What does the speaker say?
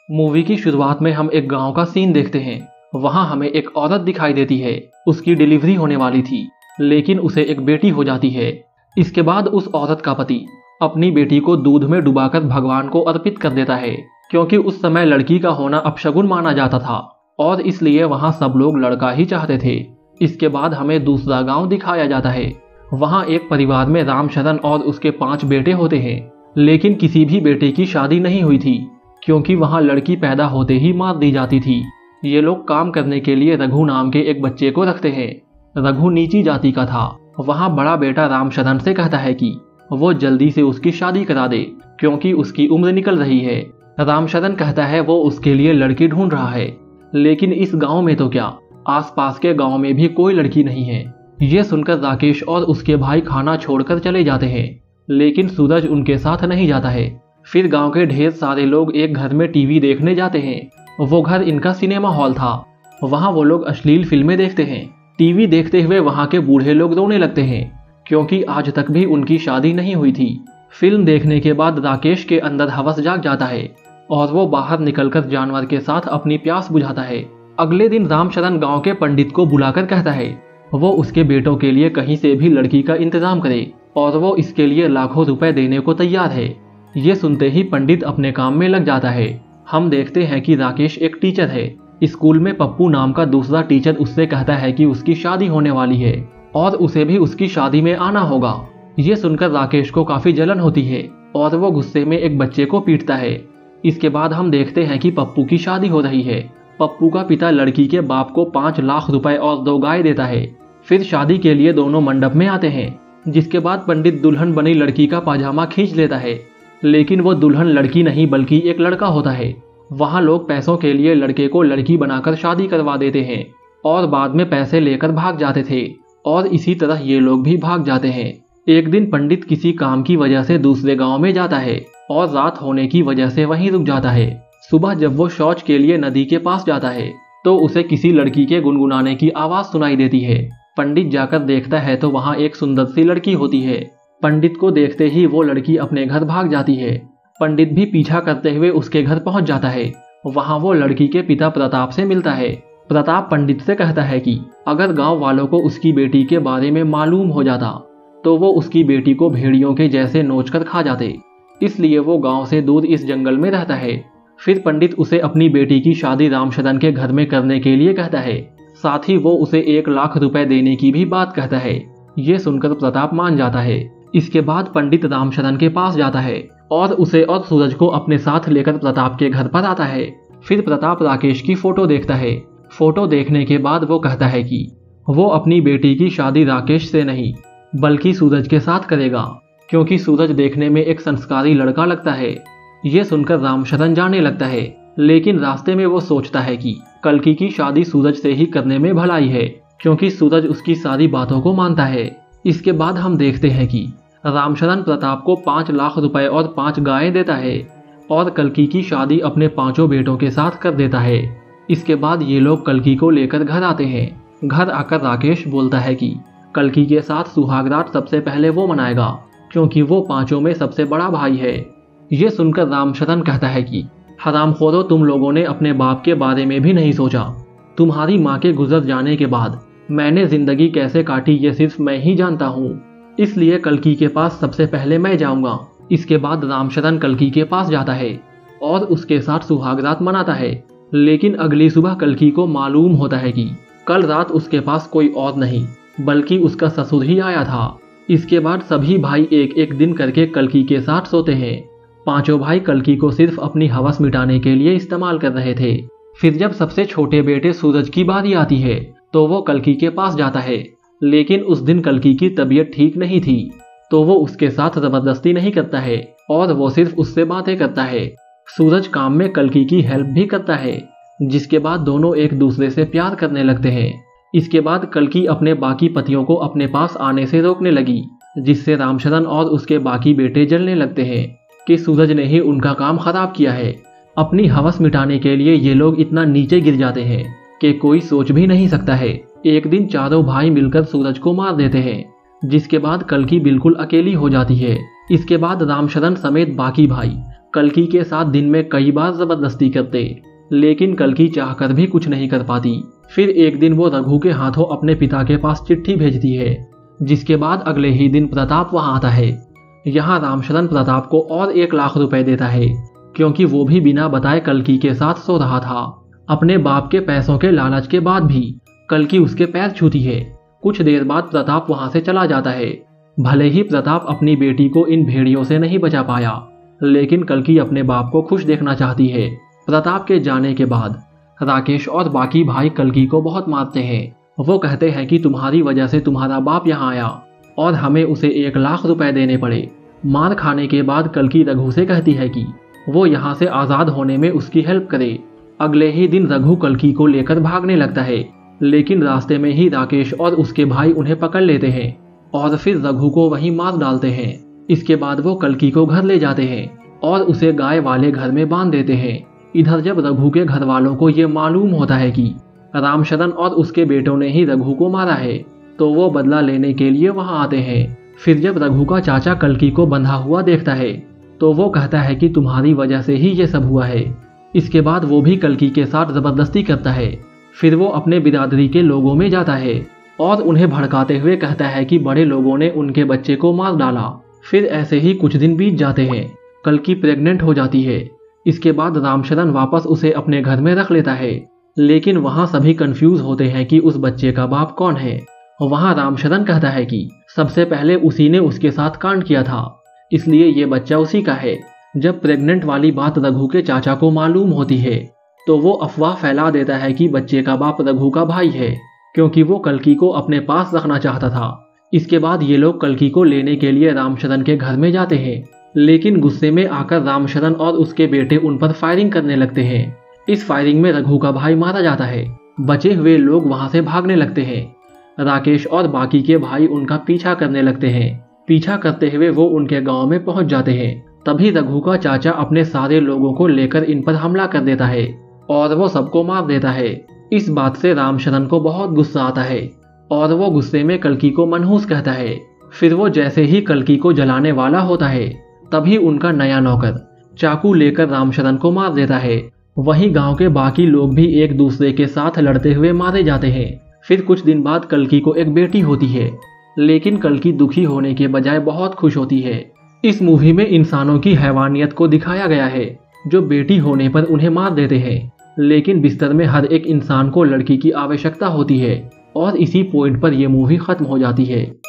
Movie की शुरुआत में हम एक गांव का सीन देखते हैं। वहां हमें एक औरत दिखाई देती है। उसकी डिलीवरी होने वाली थी, लेकिन उसे एक बेटी हो जाती है। इसके बाद उस औरत का पति अपनी बेटी को दूध में डुबाकर भगवान को अर्पित कर देता है, क्योंकि उस समय लड़की का होना अपशगुन माना जाता था और इसलिए वहां सब लोग लड़का ही चाहते थे। इसके बाद हमें दूसरा गांव दिखाया जाता है। वहां एक परिवार में रामशरण और उसके 5 बेटे होते हैं, लेकिन किसी भी बेटे की शादी नहीं हुई थी, क्योंकि वहां लड़की पैदा होते ही मार दी जाती थी। ये लोग काम करने के लिए रघु नाम के एक बच्चे को रखते हैं। रघु नीची जाति का था। वहां बड़ा बेटा रामशरण से कहता है कि वो जल्दी से उसकी शादी करा दे, क्योंकि उसकी उम्र निकल रही है। रामशरण कहता है वो उसके लिए लड़की ढूंढ रहा है, लेकिन इस गांव में तो क्या, आसपास के गांव में भी कोई लड़की नहीं है। ये सुनकर राकेश और उसके भाई खाना छोड़कर चले जाते हैं, लेकिन सूरज उनके साथ नहीं जाता है। फिर गांव के ढेर सारे लोग एक घर में टीवी देखने जाते हैं। वो घर इनका सिनेमा हॉल था। वहां वो लोग अश्लील फिल्में देखते हैं। टीवी देखते हुए वहां के बूढ़े लोग रोने लगते हैं, क्योंकि आज तक भी उनकी शादी नहीं हुई थी। फिल्म देखने के बाद राकेश के अंदर हवस जाग जाता है और वो बाहर निकलकर जानवर के साथ अपनी प्यास बुझाता है। अगले दिन रामशरण गांव के पंडित को बुलाकर कहता है वो उसके बेटों के लिए कहीं से भी लड़की का इंतजाम करे और वो इसके लिए लाखों रुपए देने को तैयार है। ये सुनते ही पंडित अपने काम में लग जाता है। हम देखते हैं कि राकेश एक टीचर है। स्कूल में पप्पू नाम का दूसरा टीचर उससे कहता है कि उसकी शादी होने वाली है और उसे भी उसकी शादी में आना होगा। ये सुनकर राकेश को काफी जलन होती है और वो गुस्से में एक बच्चे को पीटता है। इसके बाद हम देखते हैं कि पप्पू की शादी हो रही है। पप्पू का पिता लड़की के बाप को 5 लाख रुपए और 2 गाय देता है। फिर शादी के लिए दोनों मंडप में आते हैं, जिसके बाद पंडित दुल्हन बनी लड़की का पाजामा खींच लेता है, लेकिन वो दुल्हन लड़की नहीं बल्कि एक लड़का होता है। वहां लोग पैसों के लिए लड़के को लड़की बनाकर शादी करवा देते हैं और बाद में पैसे लेकर भाग जाते थे, और इसी तरह ये लोग भी भाग जाते हैं। एक दिन पंडित किसी काम की वजह से दूसरे गांव में जाता है और रात होने की वजह से वहीं रुक जाता है। सुबह जब वो शौच के लिए नदी के पास जाता है तो उसे किसी लड़की के गुनगुनाने की आवाज सुनाई देती है। पंडित जाकर देखता है तो वहां एक सुंदर सी लड़की होती है। पंडित को देखते ही वो लड़की अपने घर भाग जाती है। पंडित भी पीछा करते हुए उसके घर पहुंच जाता है। वहां वो लड़की के पिता प्रताप से मिलता है। प्रताप पंडित से कहता है कि अगर गांव वालों को उसकी बेटी के बारे में मालूम हो जाता तो वो उसकी बेटी को भेड़ियों के जैसे नोचकर खा जाते, इसलिए वो गांव से दूर इस जंगल में रहता है। फिर पंडित उसे अपनी बेटी की शादी रामशरण के घर में करने के लिए कहता है। साथ ही वो उसे 1 लाख रुपए देने की भी बात कहता है। ये सुनकर प्रताप मान जाता है। इसके बाद पंडित रामशरण के पास जाता है और उसे और सूरज को अपने साथ लेकर प्रताप के घर पर आता है। फिर प्रताप राकेश की फोटो देखता है। फोटो देखने के बाद वो कहता है कि वो अपनी बेटी की शादी राकेश से नहीं बल्कि सूरज के साथ करेगा, क्योंकि सूरज देखने में एक संस्कारी लड़का लगता है। ये सुनकर रामशरण जाने लगता है, लेकिन रास्ते में वो सोचता है कि कल्कि की शादी सूरज से ही करने में भलाई है, क्योंकि सूरज उसकी सारी बातों को मानता है। इसके बाद हम देखते हैं कि रामशरण प्रताप को 5 लाख रुपए और 5 गायें देता है और कल्कि की शादी अपने 5 बेटों के साथ कर देता है। इसके बाद ये लोग कल्कि को लेकर घर आते हैं। घर आकर राकेश बोलता है कि कल्कि के साथ सुहागरात सबसे पहले वो मनाएगा, क्योंकि वो 5 में सबसे बड़ा भाई है। ये सुनकर रामशरण कहता है कि हरामखोरो, तुम लोगों ने अपने बाप के बारे में भी नहीं सोचा। तुम्हारी माँ के गुजर जाने के बाद मैंने जिंदगी कैसे काटी ये सिर्फ मैं ही जानता हूँ, इसलिए कल्कि के पास सबसे पहले मैं जाऊंगा। इसके बाद रामशरण कल्कि के पास जाता है और उसके साथ सुहागरात मनाता है, लेकिन अगली सुबह कल्कि को मालूम होता है कि कल रात उसके पास कोई और नहीं बल्कि उसका ससुर ही आया था। इसके बाद सभी भाई एक एक दिन करके कल्कि के साथ सोते हैं। 5 भाई कल्कि को सिर्फ अपनी हवस मिटाने के लिए इस्तेमाल कर रहे थे। फिर जब सबसे छोटे बेटे सूरज की बारी आती है तो वो कल्कि के पास जाता है, लेकिन उस दिन कल्कि की तबीयत ठीक नहीं थी, तो वो उसके साथ जबरदस्ती नहीं करता है और वो सिर्फ उससे बातें करता है। सूरज काम में कल्कि की हेल्प भी करता है, जिसके बाद दोनों एक दूसरे से प्यार करने लगते हैं। इसके बाद कल्कि अपने बाकी पतियों को अपने पास आने से रोकने लगी, जिससे रामशरण और उसके बाकी बेटे जलने लगते हैं कि सूरज ने ही उनका काम खराब किया है। अपनी हवस मिटाने के लिए ये लोग इतना नीचे गिर जाते हैं कि कोई सोच भी नहीं सकता है। एक दिन चारों भाई मिलकर सूरज को मार देते हैं, जिसके बाद कल्कि बिल्कुल अकेली हो जाती है। इसके बाद रामशरण समेत बाकी भाई कल्कि के साथ दिन में कई बार जबरदस्ती करते, लेकिन कल्कि चाहकर भी कुछ नहीं कर पाती। फिर एक दिन वो रघु के हाथों अपने पिता के पास चिट्ठी भेजती है, जिसके बाद अगले ही दिन प्रताप वहां आता है। यहाँ रामशरण प्रताप को और 1 लाख रुपए देता है, क्योंकि वो भी बिना बताए कल्कि के साथ सो रहा था। अपने बाप के पैसों के लालच के बाद भी कल्कि उसके पैर छूती है। कुछ देर बाद प्रताप वहां से चला जाता है। भले ही प्रताप अपनी बेटी को इन भेड़ियों से नहीं बचा पाया, लेकिन कल्कि अपने बाप को खुश देखना चाहती है। प्रताप के जाने के बाद राकेश और बाकी भाई कल्कि को बहुत मारते हैं। वो कहते हैं कि तुम्हारी वजह से तुम्हारा बाप यहाँ आया और हमें उसे 1 लाख रुपए देने पड़े। मार खाने के बाद कल्कि रघु से कहती है कि वो यहाँ से आज़ाद होने में उसकी हेल्प करे। अगले ही दिन रघु कल्कि को लेकर भागने लगता है, लेकिन रास्ते में ही राकेश और उसके भाई उन्हें पकड़ लेते हैं और फिर रघु को वहीं मार डालते हैं। इसके बाद वो कल्कि को घर ले जाते हैं और उसे गाय वाले घर में बांध देते हैं। इधर जब रघु के घर वालों को ये मालूम होता है कि रामशरण और उसके बेटों ने ही रघु को मारा है, तो वो बदला लेने के लिए वहां आते हैं। फिर जब रघु का चाचा कल्कि को बंधा हुआ देखता है, तो वो कहता है कि तुम्हारी वजह से ही ये सब हुआ है। इसके बाद वो भी कल्कि के साथ जबरदस्ती करता है। फिर वो अपने बिरादरी के लोगों में जाता है और उन्हें भड़काते हुए कहता है कि बड़े लोगों ने उनके बच्चे को मार डाला। फिर ऐसे ही कुछ दिन बीत जाते हैं। कल्कि प्रेग्नेंट हो जाती है। इसके बाद रामशरण वापस उसे अपने घर में रख लेता है, लेकिन वहां सभी कंफ्यूज होते हैं कि उस बच्चे का बाप कौन है। वहां रामशरण कहता है कि सबसे पहले उसी ने उसके साथ कांड किया था, इसलिए ये बच्चा उसी का है। जब प्रेग्नेंट वाली बात रघु के चाचा को मालूम होती है, तो वो अफवाह फैला देता है कि बच्चे का बाप रघु का भाई है, क्योंकि वो कल्कि को अपने पास रखना चाहता था। इसके बाद ये लोग कल्कि को लेने के लिए रामशरण के घर में जाते हैं, लेकिन गुस्से में आकर रामशरण और उसके बेटे उन पर फायरिंग करने लगते हैं। इस फायरिंग में रघु का भाई मारा जाता है। बचे हुए लोग वहां से भागने लगते हैं। राकेश और बाकी के भाई उनका पीछा करने लगते हैं। पीछा करते हुए वो उनके गांव में पहुंच जाते हैं। तभी रघु का चाचा अपने सारे लोगों को लेकर इन पर हमला कर देता है और वो सबको मार देता है। इस बात से रामशरण को बहुत गुस्सा आता है और वो गुस्से में कल्कि को मनहूस कहता है। फिर वो जैसे ही कल्कि को जलाने वाला होता है, तभी उनका नया नौकर चाकू लेकर रामशरण को मार देता है। वहीं गांव के बाकी लोग भी एक दूसरे के साथ लड़ते हुए मारे जाते हैं। फिर कुछ दिन बाद कल्कि को एक बेटी होती है, लेकिन कल्कि दुखी होने के बजाय बहुत खुश होती है। इस मूवी में इंसानों की हैवानियत को दिखाया गया है, जो बेटी होने पर उन्हें मार देते हैं, लेकिन बिस्तर में हर एक इंसान को लड़की की आवश्यकता होती है और इसी पॉइंट पर यह मूवी खत्म हो जाती है।